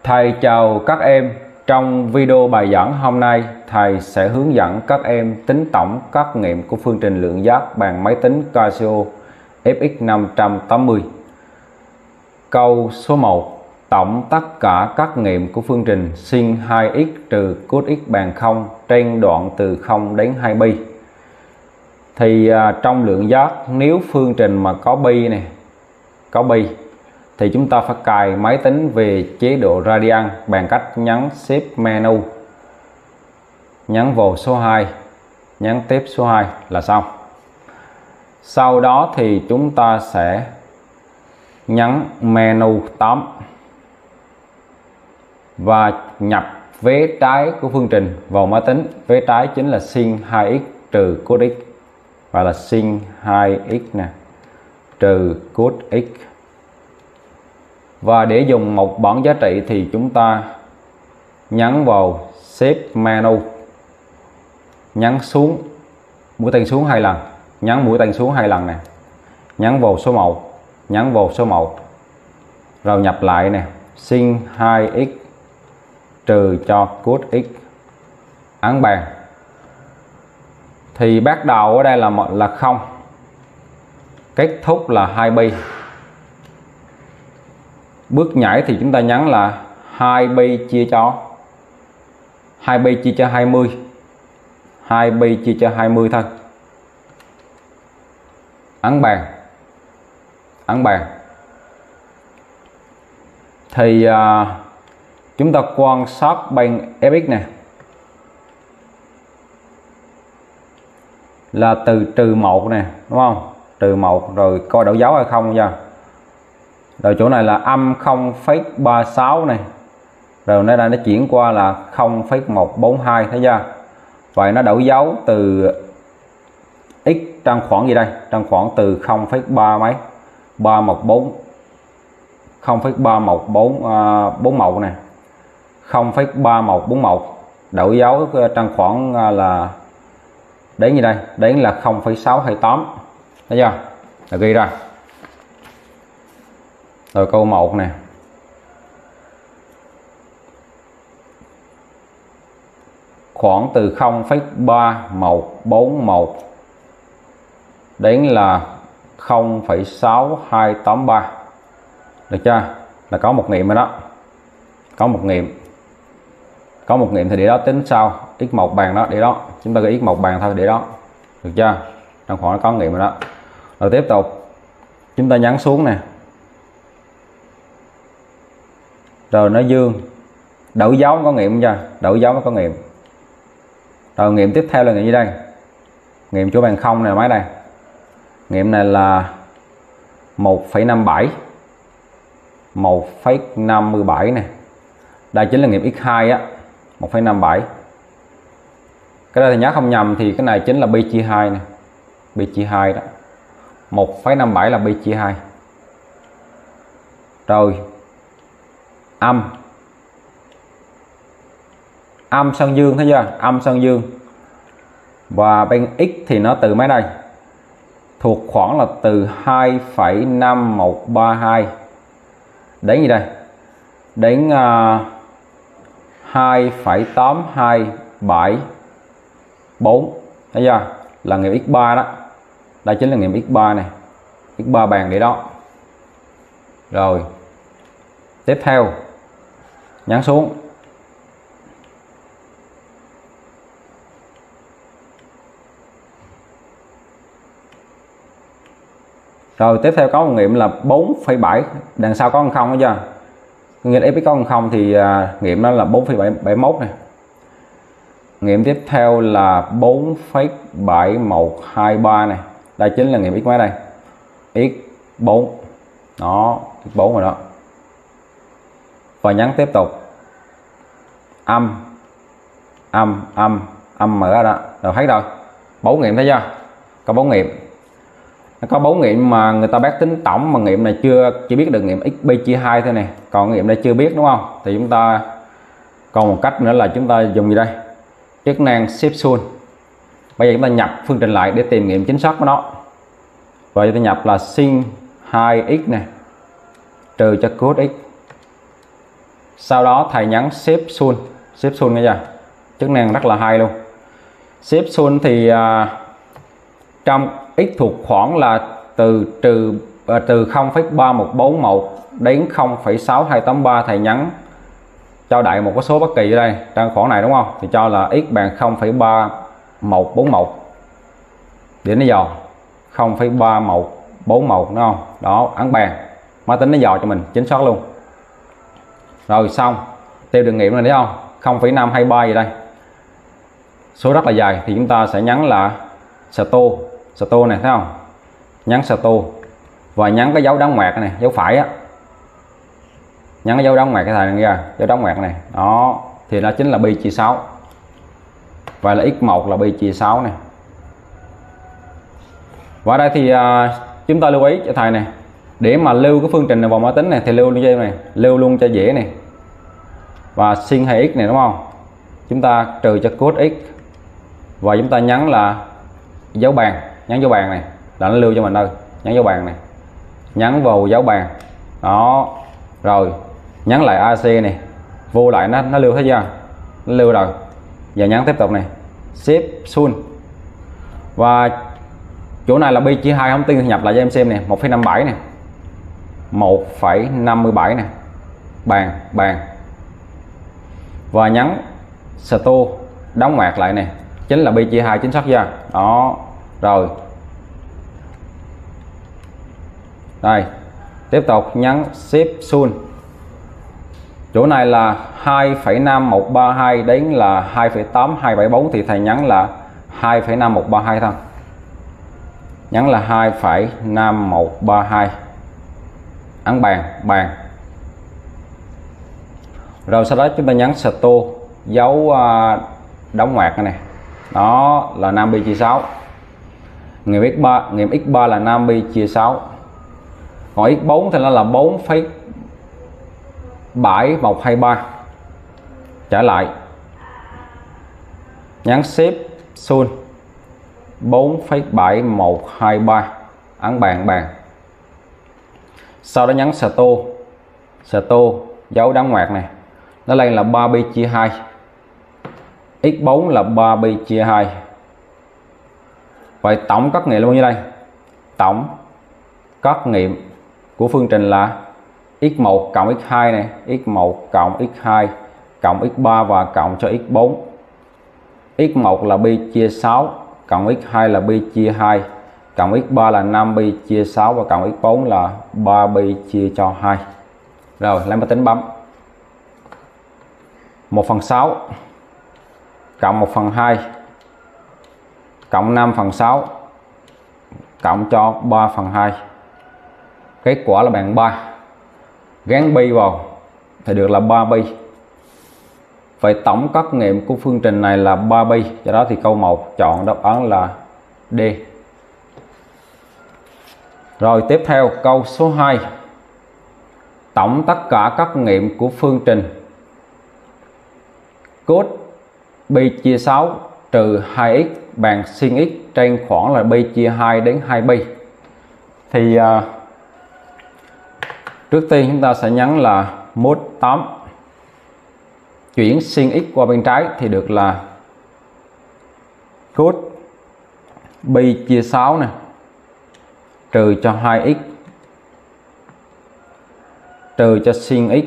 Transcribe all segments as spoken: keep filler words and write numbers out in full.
Thầy chào các em. Trong video bài giảng hôm nay, thầy sẽ hướng dẫn các em tính tổng các nghiệm của phương trình lượng giác bằng máy tính Casio F X năm trăm tám mươi. Câu số một. Tổng tất cả các nghiệm của phương trình sin hai x trừ cos x bằng không trên đoạn từ không đến hai pi. Thì à, trong lượng giác, nếu phương trình mà có pi này, có pi thì chúng ta phải cài máy tính về chế độ radian bằng cách nhấn Shift menu, nhấn vào số hai, nhấn tiếp số hai là xong. Sau đó thì chúng ta sẽ nhấn menu tám và nhập vế trái của phương trình vào máy tính. Vế trái chính là sin hai x trừ cos x, và là sin hai x nè trừ cos x. Và để dùng một bảng giá trị thì chúng ta nhấn vào Shift menu, nhấn xuống mũi tên xuống hai lần, nhấn mũi tên xuống hai lần nè, nhấn vào số một, nhấn vào số một, rồi nhập lại nè, sin hai x trừ cho cos x, ấn bàn. Thì bắt đầu ở đây là một là không, kết thúc là hai pi. Bước nhảy thì chúng ta nhấn là hai pi chia cho hai pi chia cho hai mươi, hai pi chia cho hai mươi thôi, ấn bàn, ấn bàn. Thì à, chúng ta quan sát bên F x này là từ trừ một nè, đúng không? Trừ một rồi coi đảo dấu hay không nha. Rồi chỗ này là âm không phẩy ba sáu này, rồi nó đã nó chuyển qua là không phẩy một bốn hai, thấy chưa? Vậy nó đảo dấu từ x trong khoảng gì đây? Trong khoảng từ không phẩy ba mấy, ba một bốn, không phẩy ba một bốn bốn một này, không phẩy ba một bốn một, đảo dấu trong khoảng là đến như đây, đến là không phẩy sáu hai tám, thấy chưa? Là ghi ra. Rồi câu một nè, khoảng từ không phẩy ba một bốn một đến là không phẩy sáu hai tám ba, được chưa? Là có một nghiệm rồi đó, có một nghiệm, có một nghiệm thì để đó tính sau, x một bàn đó để đó, chúng ta ghi x một bàn thôi để đó, được chưa? Trong khoảng có nghiệm rồi đó. Rồi tiếp tục chúng ta nhấn xuống nè, rồi nó dương, đảo dấu có nghiệm chưa? Đảo dấu nó có nghiệm. Rồi nghiệm tiếp theo là nghiệm gì đây? Nghiệm chỗ bàn không này, máy đây. Nghiệm này là một phẩy năm bảy, một phẩy năm bảy này. Đây chính là nghiệm x hai á, một phẩy năm bảy. Cái đây thì nhớ không nhầm thì cái này chính là pi chia hai nè, pi chia hai đó. một phẩy năm bảy là pi chia hai. Rồi âm âm sang dương, thấy chưa? Âm sang dương. Và bên x thì nó từ mấy đây? Thuộc khoảng là từ hai phẩy năm một ba hai đến gì đây? Đến uh, hai phẩy tám hai bảy bốn, thấy chưa? Là nghiệm x ba đó. Đây chính là nghiệm x ba này, x ba bàn để đó. Rồi tiếp theo nhấn xuống, rồi tiếp theo có một nghiệm là bốn phẩy bảy, đằng sau có con không, thấy chưa? Nghĩa là f có con không thì à, nghiệm nó là bốn phẩy bảy bảy mốt này. Nghiệm tiếp theo là bốn phẩy bảy một hai ba này, đây chính là nghiệm x mấy đây? X bốn đó, x bốn rồi đó. Và nhấn tiếp tục, âm âm âm âm mở ra đó, rồi thấy rồi, bốn nghiệm, thấy chưa? Có bốn nghiệm, nó có bốn nghiệm mà người ta bác tính tổng, mà nghiệm này chưa, chỉ biết được nghiệm x pi chia hai thôi này, còn nghiệm này chưa biết, đúng không? Thì chúng ta còn một cách nữa là chúng ta dùng gì đây? Chức năng Shift Tool. Bây giờ chúng ta nhập phương trình lại để tìm nghiệm chính xác của nó. Và chúng ta nhập là sin hai x này trừ cho cos x, Sau đó thầy nhấn Shift Sun. Shift Sun nghe chưa? Chức năng rất là hay luôn. Shift Sun thì uh, trong x thuộc khoảng là từ trừ uh, từ không phẩy ba một bốn một đến không phẩy sáu hai tám ba, thầy nhấn cho đại một cái số bất kỳ ở đây trong khoảng này đúng không? Thì cho là x bằng không phẩy ba một bốn một. Để nó dò không phẩy ba một bốn một đúng không? Đó, ấn bàn. Máy tính nó dò cho mình chính xác luôn. Rồi xong. Tiêu đường nghiệm này thấy không? không phẩy năm hai ba gì đây. Số rất là dài thì chúng ta sẽ nhấn là Start. Start này thấy không? Nhấn Start và nhấn cái dấu đóng ngoặc này, dấu phải á. Nhấn cái dấu đóng ngoặc cái thằng này ra, dấu đóng ngoặc này. Đó, thì nó chính là pi chia sáu. Và là x một là pi chia sáu này. Và đây thì uh, chúng ta lưu ý cho thầy này, để mà lưu cái phương trình này vào máy tính này thì lưu luôn cho em này, lưu luôn cho dễ này. Và sin hai x này đúng không? Chúng ta trừ cho cos x và chúng ta nhấn là dấu bàn, nhấn dấu bàn này là nó lưu cho mình đâu, nhấn dấu bàn này, nhấn vào dấu bàn. Đó. Rồi, nhấn lại a xê này, vô lại nó nó lưu thấy chưa? Nó lưu rồi. Giờ nhấn tiếp tục này, Shift Sun. Và chỗ này là pi chia hai, không tin nhập lại cho em xem này, một phẩy năm mươi bảy này. một phẩy năm mươi bảy này. Bàn, bàn. Và nhấn Start, đóng ngoặc lại này, chính là pi chia hai chính xác chưa? Đó. Rồi. Đây. Tiếp tục nhấn Shift Sun. Chỗ này là hai phẩy năm một ba hai đến là hai phẩy tám hai bảy bốn thì thầy nhấn là hai phẩy năm một ba hai thôi. Nhấn là hai phẩy năm một ba hai. Ấn bàn, bàn. Rồi sau đó chúng ta nhấn Start, dấu uh, đóng ngoặc này. Đó là năm pi chia sáu. Nghiệm x ba, nghiệm x ba là năm pi chia sáu. Còn x bốn thì nó là bốn phẩy bảy một hai ba. Trở lại. Nhấn Shift Sun. bốn phẩy bảy một hai ba. Ấn bàn, bàn. Sau đó nhấn Start. Start, dấu đóng ngoặc này. Nó lên là ba pi chia hai. x bốn là ba pi chia hai. Vậy tổng cắt nghiệm là bao nhiêu đây? Tổng cắt nghiệm của phương trình là x một cộng x hai này, x một cộng x hai cộng x ba và cộng cho x bốn. x một là pi chia sáu, cộng x hai là pi chia hai, cộng x ba là năm pi chia sáu và cộng x bốn là ba pi chia cho hai. Rồi, lấy máy tính bấm. một phần sáu cộng một phần hai cộng năm phần sáu cộng cho ba phần hai. Kết quả là bằng ba. Gắn pi vào thì được là ba pi. Vậy tổng cắt nghiệm của phương trình này là ba pi. Do đó thì câu một chọn đáp án là D. Rồi tiếp theo câu số hai. Tổng tất cả các nghiệm của phương trình cos pi chia sáu trừ hai x bằng sin x trên khoảng là pi chia hai đến hai pi. Thì uh, trước tiên chúng ta sẽ nhấn là mod tám. Chuyển sin x qua bên trái thì được là cos pi chia sáu này trừ cho hai x trừ cho sin x.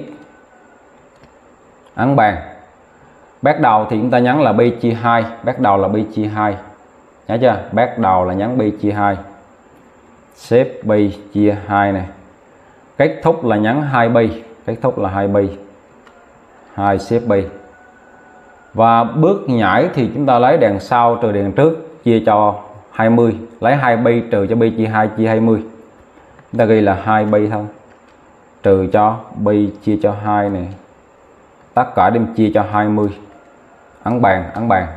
Ấn bàn. Bắt đầu thì chúng ta nhấn là pi chia hai, bắt đầu là pi chia hai. Nhớ chưa? Bắt đầu là nhấn pi chia hai. Xếp pi chia hai này. Kết thúc là nhấn hai pi, kết thúc là hai pi. hai xếp pi. Và bước nhảy thì chúng ta lấy đằng sau trừ đằng trước chia cho hai mươi, lấy hai pi trừ cho pi chia hai chia hai mươi. Chúng ta ghi là hai pi thôi. Trừ cho pi chia cho hai này. Tất cả đem chia cho hai mươi. Ấn bàn, ấn bàn.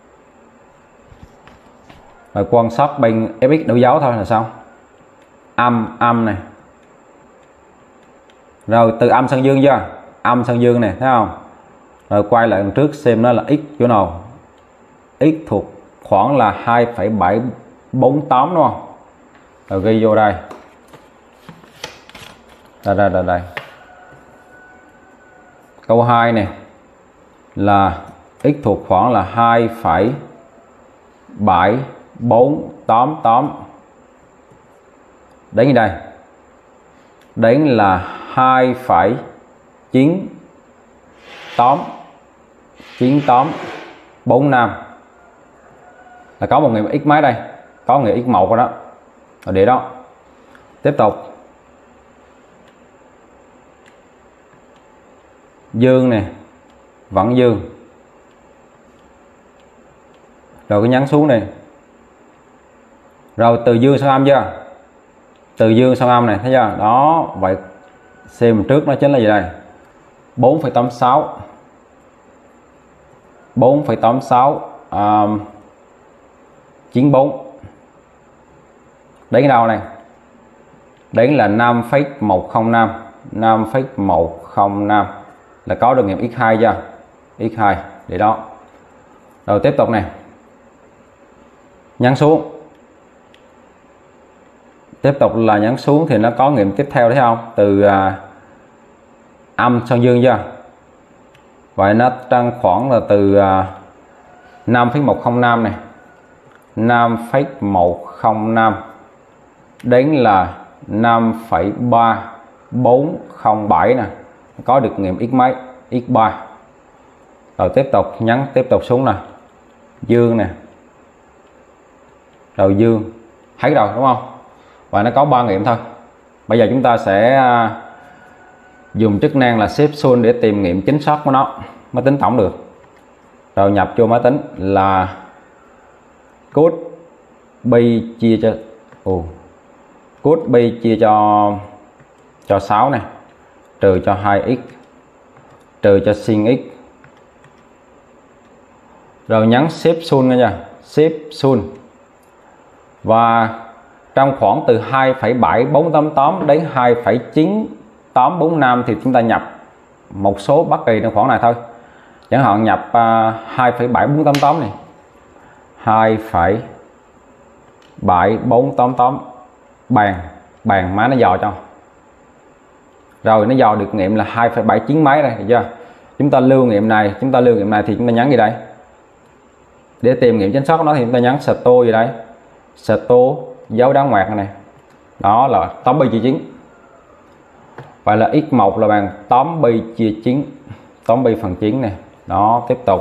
Rồi quan sát bên ép ích đổi dấu thôi là xong. Âm, âm này. Rồi từ âm sang dương chưa? Âm sang dương này, thấy không? Rồi quay lại đằng trước xem nó là x chỗ nào. X thuộc khoảng là hai phẩy bảy bốn tám đúng không? Rồi ghi vô đây. Đây đây đây đây. Câu hai này là x thuộc khoảng là hai phẩy bảy bốn tám tám. Đến đây. Đến là hai phẩy chín tám chín tám bốn năm. Là có một nghiệm x mấy đây? Có nghiệm x một rồi đó. Rồi để đó. Tiếp tục. Dương nè, vẫn dương. Rồi cứ nhấn xuống này. Rồi từ dương sang âm chưa? Từ dương sang âm này, thấy chưa? Đó, vậy xem trước nó chính là gì đây? bốn phẩy tám sáu bốn phẩy tám sáu um, chín bốn. Đến đâu này? Đến là năm phẩy một không năm năm phẩy một không năm là có được nghiệm x hai chưa? x hai để đó. Rồi tiếp tục này. Nhấn xuống. Tiếp tục là nhấn xuống thì nó có nghiệm tiếp theo thấy không? Từ à, âm sang dương chưa? Vậy nó tăng khoảng là từ à, năm phẩy một không năm này, năm phẩy một không năm đến là năm phẩy ba bốn không bảy nè, có được nghiệm x mấy? x ba. Rồi tiếp tục nhấn tiếp tục xuống nè, dương nè, rồi dương, thấy rồi đúng không? Và nó có ba nghiệm thôi. Bây giờ chúng ta sẽ dùng chức năng là xếp xun để tìm nghiệm chính xác của nó mới tính tổng được. Rồi nhập vô máy tính là cốt bi chia cho ồ cốt bi chia cho cho sáu này, trừ cho hai x, trừ cho sin x. Rồi nhấn xếp xun nha, xếp xun. Và trong khoảng từ hai phẩy bảy bốn tám tám đến hai phẩy chín tám bốn năm thì chúng ta nhập một số bất kỳ trong khoảng này thôi. Chẳng hạn nhập uh, hai phẩy bảy bốn tám tám này, hai phẩy bảy bốn tám tám bàn bàn má nó dò cho. Rồi nó dò được nghiệm là hai phẩy bảy chín mấy đây, được chưa? Chúng ta lưu nghiệm này, chúng ta lưu nghiệm này thì chúng ta nhấn gì đây? Để tìm nghiệm chính xác của nó thì chúng ta nhấn Start gì đây? Start dấu đá ngoặc này. Đó là tám pi chia chín. Vậy là x một là bằng tám pi chia chín, tám pi phần chín này. Đó, tiếp tục.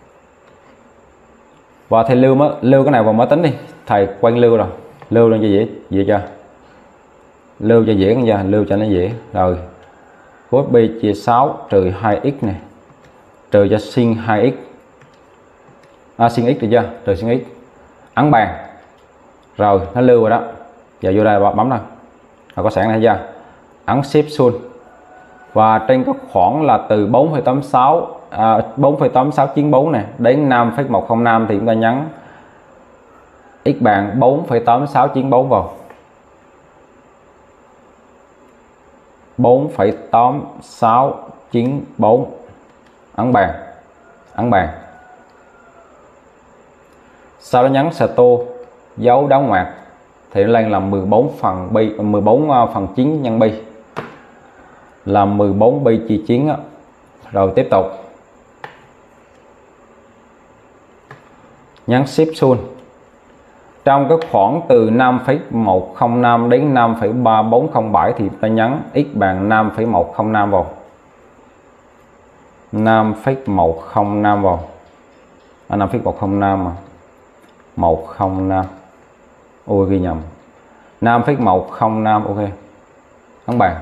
Và thầy lưu mới lưu cái này vào máy tính đi. Thầy quen lưu rồi. Lưu lên cho dễ, dễ chưa? Lưu cho dễ không chưa? Lưu cho nó dễ. Rồi. Cos pi chia sáu trừ hai x này. Trừ cho sin hai x. À, sin x được chưa? Trừ sin x. Ấn bàn. Rồi, nó lưu rồi đó. Giờ vô đây bấm nè. Rồi có sẵn này chưa? Ấn xếp xun. Và trên các khoảng là từ bốn phẩy tám sáu à, bốn phẩy tám sáu chín bốn này đến năm phẩy một không năm thì chúng ta nhấn x bằng bốn phẩy tám sáu chín bốn vào. bốn phẩy tám sáu chín bốn ấn bàn. Ấn bàn. Sau đó nhấn Start dấu đáo ngoặc thì nó lên là mười bốn phần pi, mười bốn phần chín nhân pi là mười bốn pi chia chín á. Rồi tiếp tục nhấn Shift Xun. Trong cái khoảng từ năm phẩy một không năm đến năm phẩy ba bốn không bảy thì ta nhấn x bằng năm phẩy một không năm vào. năm phẩy một không năm vào. À, năm phẩy một không năm mà. một không năm. Ôi ghi nhầm. năm phẩy một không năm, ok. Ấn bàn.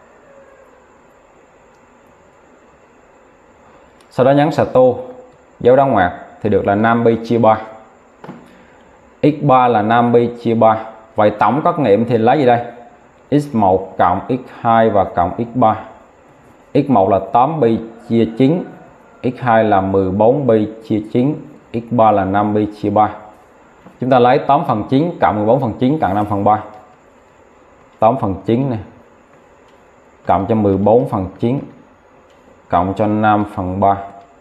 Sau đó nhấn Start dấu đá ngoặc thì được là năm pi chia ba. x ba là năm pi chia ba. Vậy tổng các nghiệm thì lấy gì đây? x một cộng x hai và cộng x ba. x một là tám pi chia chín, x hai là mười bốn pi chia chín, x ba là năm pi chia ba. Chúng ta lấy tám phần chín cộng mười bốn phần chín cộng năm phần ba. tám phần chín này cộng cho mười bốn phần chín cộng cho năm phần ba.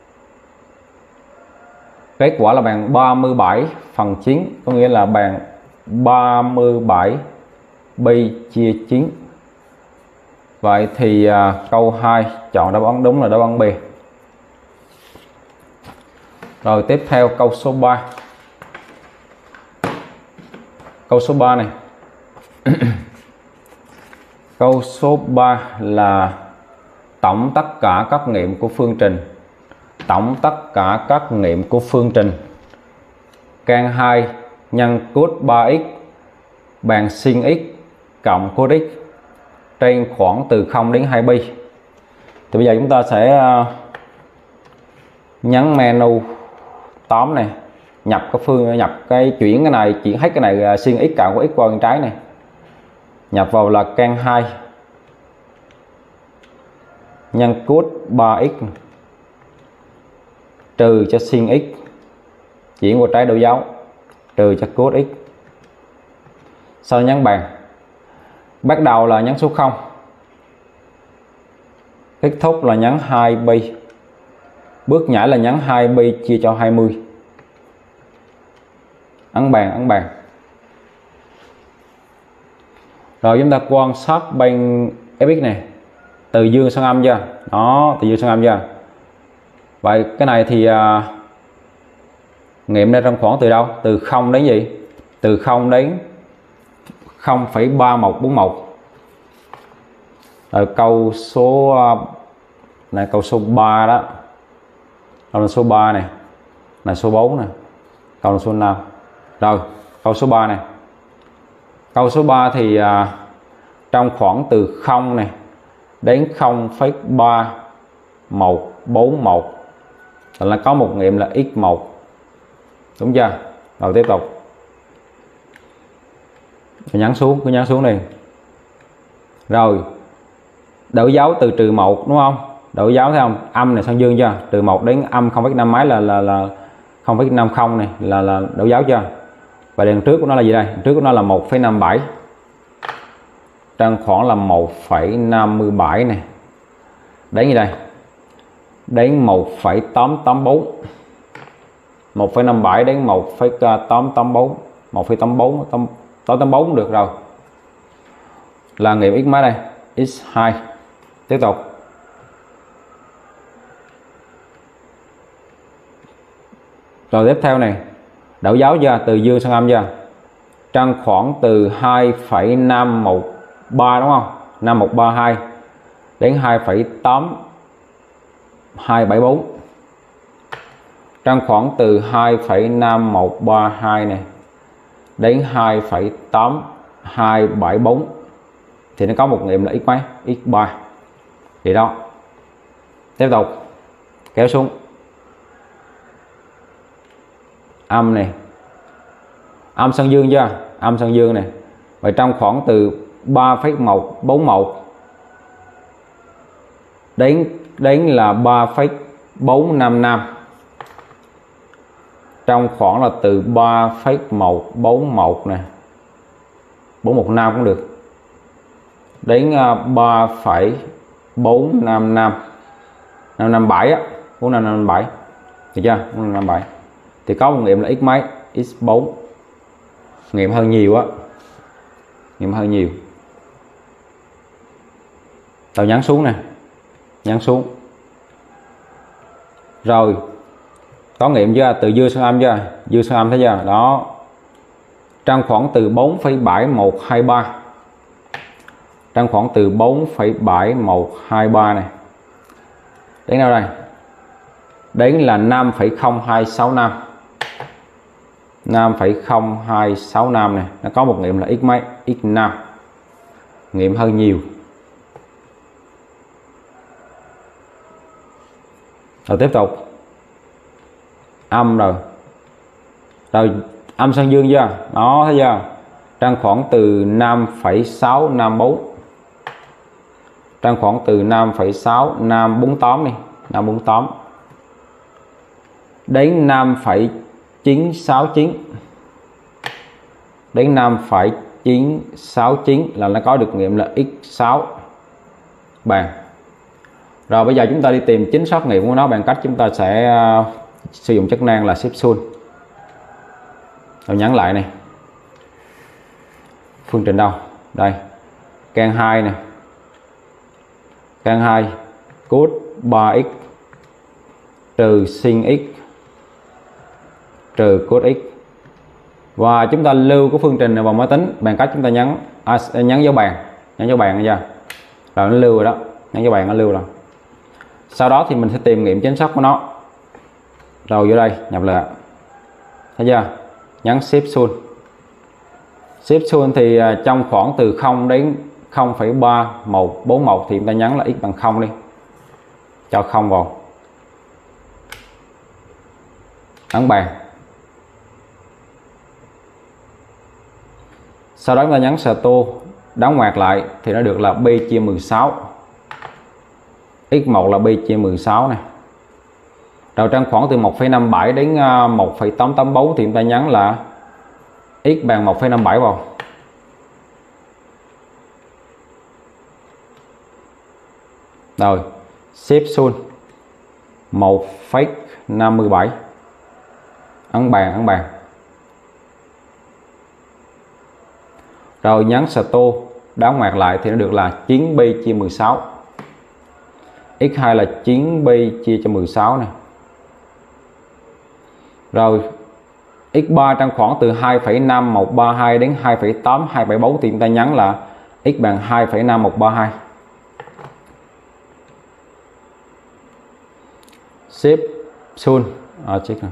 Kết quả là bằng ba mươi bảy phần chín, có nghĩa là bằng ba mươi bảy pi chia chín. Vậy thì à, câu hai chọn đáp án đúng là đáp án B. Rồi tiếp theo câu số ba. Câu số ba này. Câu số ba là tổng tất cả các nghiệm của phương trình. Tổng tất cả các nghiệm của phương trình can hai nhân cos ba x bằng sin x cộng cos x trên khoảng từ không đến hai pi. Thì bây giờ chúng ta sẽ nhấn menu tóm này, nhập cái phương nhập cái chuyển cái này chuyển hết cái này sin x cộng của x qua bên trái này, nhập vào là can hai nhân cos ba x trừ cho sin x chuyển qua trái đổi dấu trừ cho cos x, sau đó nhấn bàn. Bắt đầu là nhấn số không, kết thúc là nhấn hai pi, bước nhảy là nhấn hai pi chia cho hai mươi, ấn bàn ấn bàn. Rồi chúng ta quan sát bên fx này từ dương sang âm chưa, đó, từ dương sang âm chưa. Vậy cái này thì à, nghiệm ra trong khoảng từ đâu, từ không đến gì, từ không đến không phẩy ba một bốn một. Rồi câu số này, câu số ba đó, câu là số ba này, là số bốn này, câu là số năm. Rồi câu số ba này, câu số ba thì à, trong khoảng từ không này đến không phẩy ba một bốn một là có một nghiệm là x một, đúng chưa. Rồi tiếp tục nhấn xuống, cứ nhấn xuống đi. Rồi đổi dấu từ trừ một, đúng không, đổi dấu thấy không, âm này sang dương chưa, từ một đến âm không phẩy năm mấy là là là không phẩy năm mươi này là là đổi dấu chưa. Và đằng trước của nó là gì đây, đằng trước của nó là một phẩy năm bảy, trong khoảng là một phẩy năm mươi bảy này, đến gì đây, đến một phẩy tám tám bốn, một phẩy năm mươi bảy đến một phẩy tám tám bốn, một phẩy tám bốn, tám tám bốn cũng được. Rồi là nghiệm x mấy đây, x hai. Tiếp tục rồi tiếp theo này, đổi dấu chưa, từ dương sang âm chưa, trong khoảng từ hai phẩy năm một ba, đúng không, năm một ba hai đến hai phẩy tám hai bảy bốn, trong khoảng từ hai phẩy năm một ba hai này đến hai phẩy tám hai bảy bốn thì nó có một nghiệm là x mấy, x ba. Vậy đó. Tiếp tục kéo xuống, âm này, âm sang dương chưa, âm sang dương này. Vậy trong khoảng từ ba phẩy một bốn một đến đến là ba phẩy bốn năm năm, trong khoảng là từ ba phẩy một bốn một này, bốn một năm cũng được, đến ba phẩy bốn năm năm, năm năm bảy á, bốn năm năm bảy, được chưa, bốn năm năm bảy thì có một nghiệm là x mấy, x bốn, nghiệm hơn nhiều á, nghiệm hơn nhiều. Tao nhấn xuống nè, nhấn xuống. Rồi có nghiệm chưa, từ dương sang âm chưa, dương sang âm thấy chưa, đó, trong khoảng từ bốn phẩy bảy một hai ba, trong khoảng từ bốn phẩy bảy một hai ba này đến đâu đây, đến là năm phẩy không hai sáu năm, năm phẩy không hai sáu năm này, nó có một nghiệm là x mấy, x năm, nghiệm hơn nhiều. Rồi tiếp tục âm rồi, rồi âm sang dương chưa, đó thấy chưa, trong khoảng từ năm phẩy sáu năm bốn, trong khoảng từ năm phẩy sáu năm bốn tám đi, năm bốn tám đến năm phẩy chín sáu chín, đến năm phẩy chín sáu chín là nó có được nghiệm là x sáu bàn. Rồi bây giờ chúng ta đi tìm chính xác nghiệm của nó bằng cách chúng ta sẽ uh, sử dụng chức năng là shift tool. Rồi nhấn lại này, phương trình đâu đây, can hai nè, căn hai cos ba x trừ sin x trừ cos x. Và chúng ta lưu cái phương trình này vào máy tính bằng cách chúng ta nhấn à, nhấn dấu bàn, nhấn dấu bàn nha. Rồi nó lưu rồi đó, nhấn dấu bàn nó lưu rồi. Sau đó thì mình sẽ tìm nghiệm chính xác của nó. Rồi vô đây nhập lại. Thấy chưa? Nhấn Shift Tool. Shift Tool thì trong khoảng từ không đến không phẩy ba một bốn một thì chúng ta nhấn là x bằng không đi. Cho không vào. Ấn bàn. Sau đó chúng ta nhấn Start, đóng ngoặc lại thì nó được là b chia mười sáu. x một là b chia mười sáu này. Rồi trong khoảng từ một phẩy năm bảy đến một phẩy tám tám bốn thì chúng ta nhấn là x bằng một phẩy năm bảy vào. Rồi, Shift Tool một phẩy năm mươi bảy. Ấn bàn, ấn bàn. Rồi nhấn Start, đóng ngoặc lại thì nó được là chín b chia mười sáu. x hai là chín b chia cho mười sáu này. Rồi x ba trong khoảng từ hai phẩy năm một ba hai đến hai phẩy tám hai bảy bốn thì chúng ta nhấn là x bằng hai phẩy năm một ba hai. Shift Tool à, check này.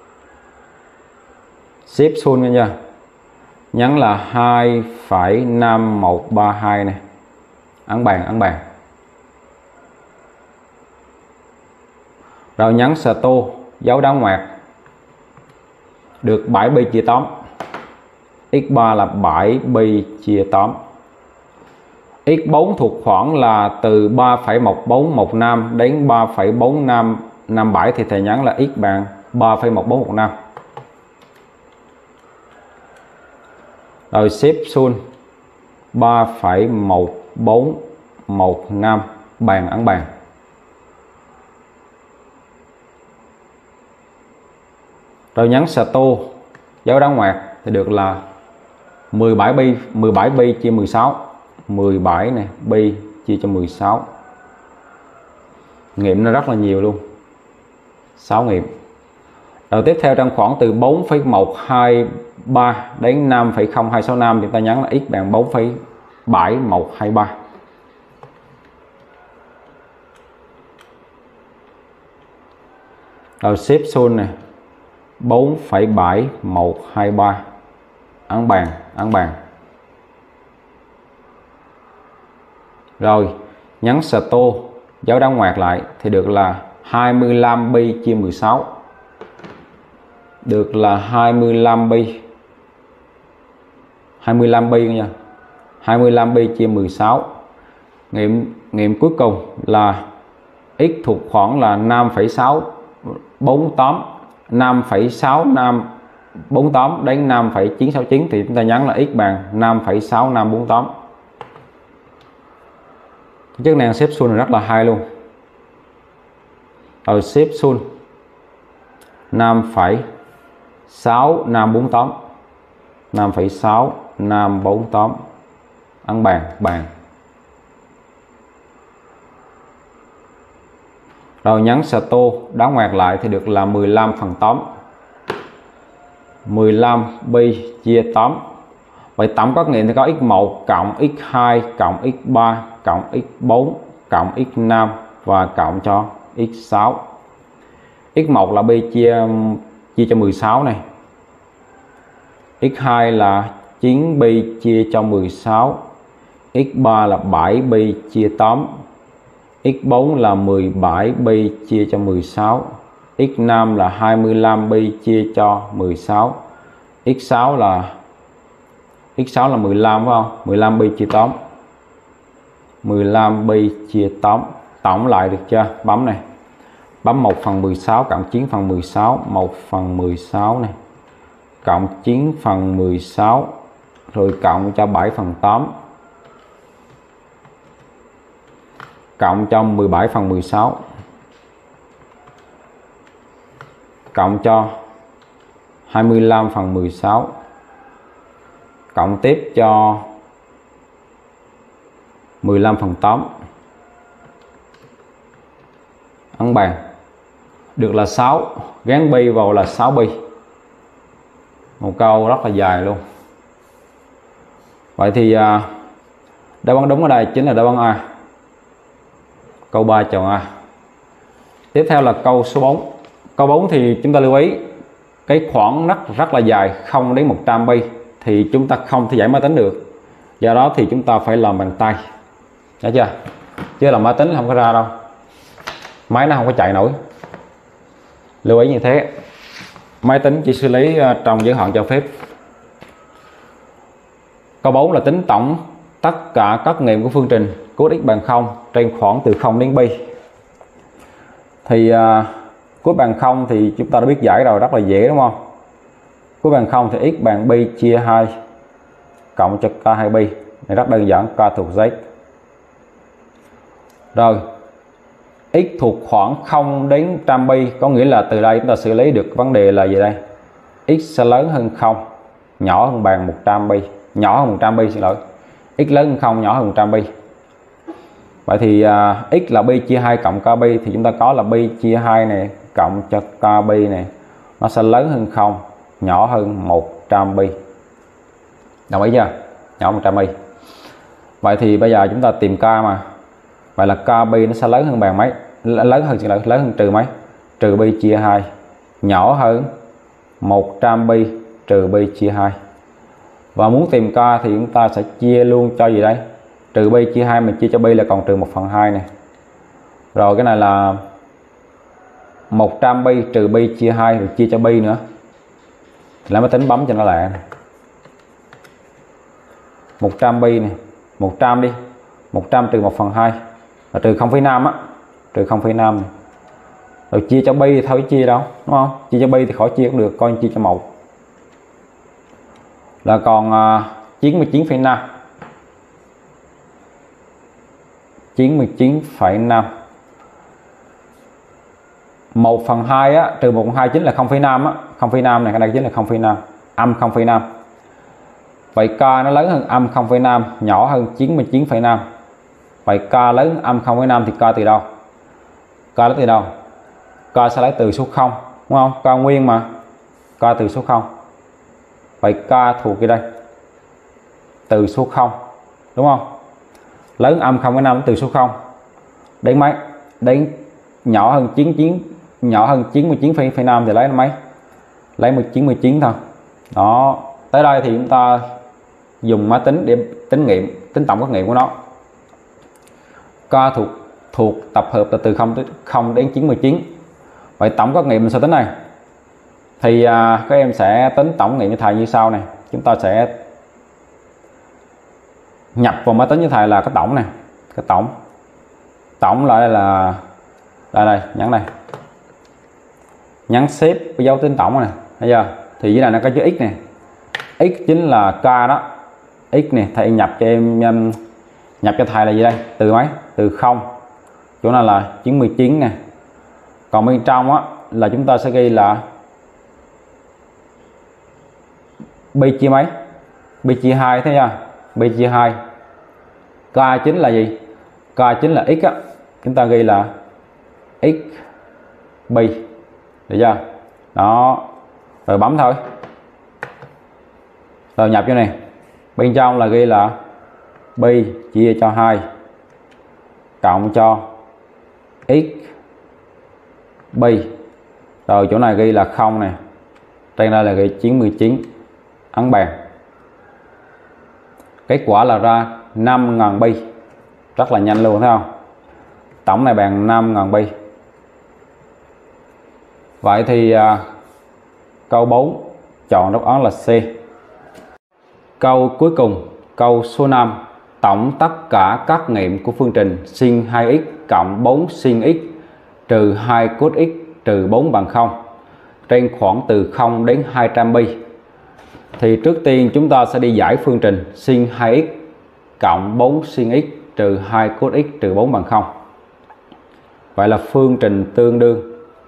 Shift Tool nha. Nhấn là hai phẩy năm một ba hai này. Ấn bàn, ấn bàn. Rồi nhấn Start, dấu đóng ngoặc. Được bảy b chia tám. x ba là bảy b chia tám. x bốn thuộc khoảng là từ ba phẩy một bốn một năm đến ba phẩy bốn năm năm bảy thì thầy nhấn là x bằng ba phẩy một bốn một năm. Rồi Shift Tool ba phẩy một bốn một năm bàn, ấn bàn. Rồi nhấn Start, dấu đóng ngoặc thì được là mười bảy b, mười bảy b chia mười sáu. mười bảy này, b chia cho mười sáu. Nghiệm nó rất là nhiều luôn. sáu nghiệm. Rồi tiếp theo trong khoảng từ bốn phẩy một hai ba đến năm phẩy không hai sáu năm thì ta nhấn là x bằng bốn phẩy bảy một hai ba. Rồi Shift Tool này bốn phẩy bảy một hai ba. Ấn bàn, ấn bàn. Rồi nhấn Start, dấu đóng ngoặc lại thì được là hai mươi lăm b chia mười sáu. Được là hai mươi lăm b. hai mươi lăm b nha. hai mươi lăm b chia mười sáu. Nghiệm nghiệm cuối cùng là x thuộc khoảng là năm phẩy sáu bốn tám, năm phẩy sáu năm bốn tám đến năm phẩy chín sáu chín thì chúng ta nhấn là x bằng năm phẩy sáu năm bốn tám. Chức năng Shift Tool rất là hay luôn. Rồi Shift Tool năm phẩy sáu năm bốn tám. năm phẩy sáu năm bốn tám. Ấn bàn, bàn. Rồi nhấn Start, đóng ngoặc lại thì được là mười lăm phần tám. mười lăm b chia tám. Vậy tổng các nghiệm thì có x một cộng x hai cộng x ba cộng x bốn cộng x năm và cộng cho x sáu. x một là b chia chia cho mười sáu này. x hai là chín b chia cho mười sáu. x ba là bảy b chia tám. x bốn là mười bảy b chia cho mười sáu. x năm là hai mươi lăm b chia cho mười sáu. x sáu là x sáu là mười lăm phải không? mười lăm b chia tám. mười lăm b chia tám. Tổng lại được chưa? Bấm này. Bấm một phần mười sáu cộng chín phần mười sáu, một phần mười sáu này. Cộng chín phần mười sáu rồi cộng cho bảy phần tám. Cộng cho mười bảy phần mười sáu. Cộng cho hai mươi lăm phần mười sáu. Cộng tiếp cho mười lăm phần tám. ấn bàn. Được là sáu, gán bi vào là sáu bi. Một câu rất là dài luôn. Vậy thì à, đáp án đúng ở đây chính là đáp án A. Câu ba chọn A. Tiếp theo là câu số bốn. Câu bốn thì chúng ta lưu ý cái khoảng rất rất là dài, không đến một trăm bi thì chúng ta không thể giải máy tính được. Do đó thì chúng ta phải làm bằng tay. Được chưa? Chứ làm máy tính không có ra đâu. Máy nó không có chạy nổi. Lưu ý như thế. Máy tính chỉ xử lý trong giới hạn cho phép. Câu bốn là tính tổng tất cả các nghiệm của phương trình cos x bằng không trên khoảng từ không đến pi. Thì uh, cos bằng không thì chúng ta đã biết giải rồi, rất là dễ đúng không? Cos bằng không thì x bằng pi chia hai cộng cho k hai pi. Này rất đơn giản, k thuộc z. Rồi, x thuộc khoảng không đến trăm pi, có nghĩa là từ đây chúng ta xử lý được vấn đề là gì đây? X sẽ lớn hơn không, nhỏ hơn bằng một trăm pi, nhỏ hơn một trăm pi xin lỗi. X lớn hơn không, nhỏ hơn một trăm pi. Vậy thì uh, x là pi chia hai cộng k pi thì chúng ta có là pi chia hai này cộng cho k pi này, nó sẽ lớn hơn không, nhỏ hơn một trăm pi. Đồng ý chưa? Nhỏ một trăm pi. Vậy thì bây giờ chúng ta tìm k mà. Vậy là k pi nó sẽ lớn hơn bằng mấy? Lớn hơn xin lỗi, lớn hơn trừ mấy? Trừ pi chia hai, nhỏ hơn một trăm pi trừ pi chia hai. Và muốn tìm k thì chúng ta sẽ chia luôn cho gì đây? Trừ pi chia hai mình chia cho pi là còn trừ một phần hai này. Rồi cái này là một trăm pi trừ pi chia hai rồi chia cho pi nữa. Lấy máy tính bấm cho nó lẹ này. một trăm pi này, một trăm đi. một trăm trừ một phần hai là trừ không phẩy năm á, trừ không phẩy năm. Rồi chia cho pi thì thôi chia đâu, đúng không? Chia cho pi thì khỏi chia cũng được, coi như chia cho một. Là còn uh, chín mươi chín phẩy năm. chín mươi chín phẩy năm. một phần hai á, trừ một phần hai chính là không phẩy năm á, không phẩy năm này, cái này chính là không phẩy năm, âm không phẩy năm. Vậy k nó lớn hơn âm không phẩy năm, nhỏ hơn chín mươi chín phẩy năm. Vậy k lớn âm không phẩy năm thì k từ đâu? K lấy từ đâu? K sẽ lấy từ số không, đúng không? K nguyên mà. K từ số không. Vậy k thuộc cái đây? Từ số không, đúng không? Lớn âm không phẩy năm từ số không. Đến mấy? Đến nhỏ hơn chín mươi chín, nhỏ hơn chín mươi chín phẩy năm thì lấy nó mấy? Lấy chín mươi chín thôi. Đó, tới đây thì chúng ta dùng máy tính để tính nghiệm, tính tổng các nghiệm của nó. K thuộc thuộc tập hợp là từ không đến chín mươi chín. Vậy tổng các nghiệm mình sẽ tính này. Thì à, các em sẽ tính tổng nghiệm với thầy như sau này. Chúng ta sẽ nhập vào máy tính với thầy là cái tổng này, cái tổng. Tổng lại là đây đây, nhấn này. Nhấn xếp với dấu tính tổng này, thấy chưa? Thì dưới này nó có chữ x này. X chính là k đó. X này thầy nhập cho em, um, nhập cho thầy là gì đây? Từ mấy? Từ không. Chỗ này là chín mươi chín nè. Còn bên trong á là chúng ta sẽ ghi là pi chia mấy? Pi chia hai, thấy chưa? Pi chia hai. K chính là gì? K chính là x á. Chúng ta ghi là x pi. Được chưa? Đó. Rồi bấm thôi. Rồi nhập vô này. Bên trong là ghi là pi chia cho hai cộng cho x pi. Rồi chỗ này ghi là không này. Trên đây là ghi chín mươi chín. Ấn bàn. Kết quả là ra năm nghìn pi. Rất là nhanh luôn, thấy không? Tổng này bằng năm nghìn pi. Vậy thì à, câu bốn chọn đáp án là C. Câu cuối cùng, câu số năm. Tổng tất cả các nghiệm của phương trình sin hai x cộng bốn sin x trừ hai cos x trừ bốn bằng không trên khoảng từ không đến hai trăm pi. Thì trước tiên chúng ta sẽ đi giải phương trình sin hai x cộng bốn sin x trừ hai cos x trừ bốn bằng không. Vậy là phương trình tương đương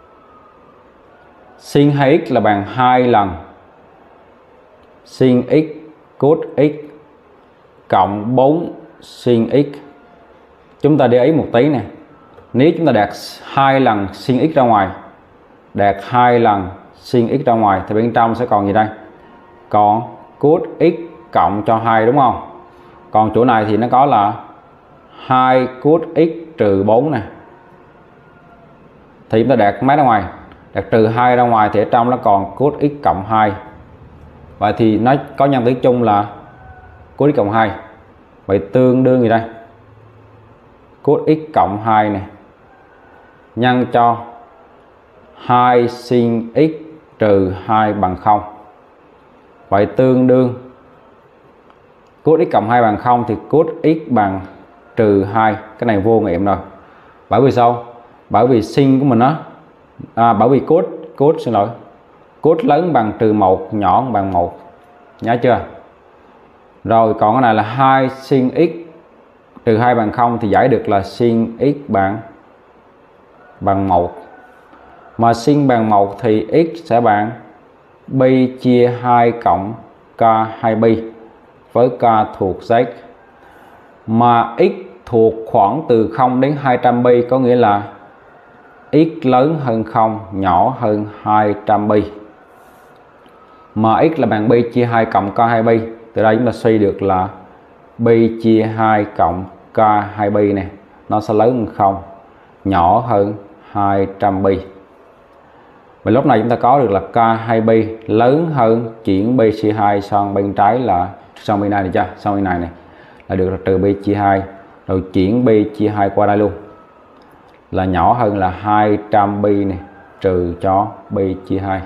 sin hai x là bằng hai lần sin x cos x cộng bốn sin x. Chúng ta để ý một tí nè. Nếu chúng ta đạt hai lần sin x ra ngoài, đạt hai lần sin x ra ngoài thì bên trong sẽ còn gì đây? Còn cos x cộng cho hai đúng không? Còn chỗ này thì nó có là hai cos x trừ bốn nè. Thì chúng ta đạt mấy ra ngoài? Đạt trừ hai ra ngoài thì ở trong nó còn cos x cộng hai. Vậy thì nó có nhân tử chung là cos x cộng hai. Vậy tương đương gì đây? Cos x cộng hai này nhân cho hai sin x trừ hai bằng không. Vậy tương đương cos x cộng hai bằng không thì cos x bằng trừ hai. Cái này vô nghiệm rồi. Bởi vì sao? Bởi vì sin của mình đó à, bởi vì cos cos xin lỗi cos lớn bằng trừ một, nhỏ bằng một. Nhớ chưa? Rồi còn cái này là hai sin x trừ hai bằng không thì giải được là sin x bằng bằng một. Mà sin bằng một thì x sẽ bằng pi chia hai cộng k hai pi với k thuộc z. Mà x thuộc khoảng từ không đến hai trăm pi, có nghĩa là x lớn hơn không, nhỏ hơn hai trăm pi. Mà x là bằng pi chia hai cộng k hai pi. Từ đây chúng ta suy được là pi chia hai cộng k hai pi này nó sẽ lớn hơn không, nhỏ hơn hai trăm pi. Và lúc này chúng ta có được là k hai pi lớn hơn chuyển pi chia hai sang bên trái là sang bên này này chưa? Sang bên này này là được là trừ pi chia hai, rồi chuyển pi chia hai qua đây luôn là nhỏ hơn là hai trăm pi này trừ cho pi chia hai.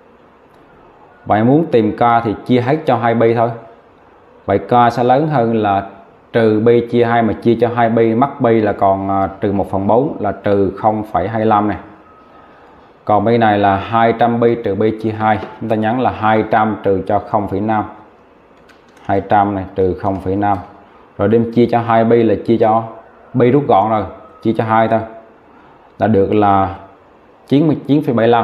Vậy muốn tìm k thì chia hết cho hai pi thôi. Vậy k sẽ lớn hơn là trừ pi chia hai, mà chia cho hai pi mắc pi là còn uh, trừ một phần bốn là trừ không phẩy hai mươi lăm này. Còn bên này là hai trăm pi trừ pi chia hai, chúng ta nhắn là hai trăm trừ cho không phẩy năm. hai trăm này trừ không phẩy năm. Rồi đem chia cho hai pi là chia cho pi rút gọn rồi, chia cho hai thôi. Đã được là chín mươi chín phẩy bảy mươi lăm.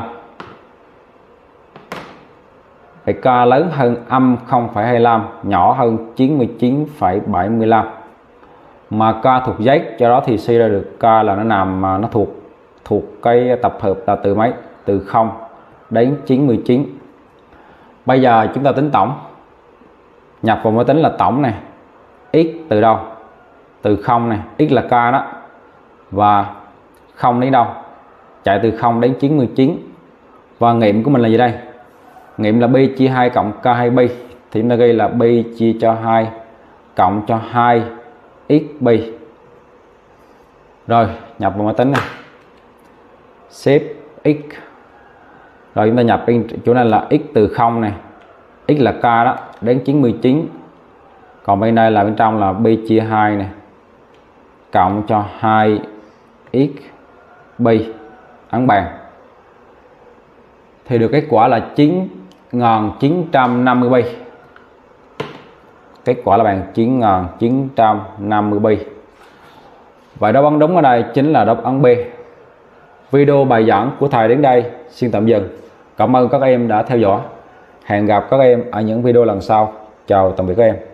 Vậy k lớn hơn âm không phẩy hai mươi lăm, nhỏ hơn chín mươi chín phẩy bảy mươi lăm. Mà k thuộc z, cho đó thì suy ra được k là nó nằm nó thuộc thuộc cái tập hợp là từ mấy? Từ không đến chín mươi chín. Bây giờ chúng ta tính tổng. Nhập vào máy tính là tổng này. X từ đâu? Từ không này, x là k đó. Và không đến đâu? Chạy từ không đến chín mươi chín. Và nghiệm của mình là gì đây? Nghiệm là pi chia hai cộng k hai pi. Thì chúng ta ghi là pi chia cho hai cộng cho hai x pi. Rồi nhập vào máy tính này. Xếp x. Rồi chúng ta nhập bên chỗ này là x từ không này, x là k đó, đến chín mươi chín. Còn bên đây là bên trong là pi chia hai này cộng cho hai x pi, ấn bàn. Thì được kết quả là chín nghìn chín trăm năm mươi pi. Kết quả là bằng chín nghìn chín trăm năm mươi pi. Vậy đáp án đúng ở đây chính là đáp án B. Video bài giảng của thầy đến đây xin tạm dừng. Cảm ơn các em đã theo dõi. Hẹn gặp các em ở những video lần sau. Chào tạm biệt các em.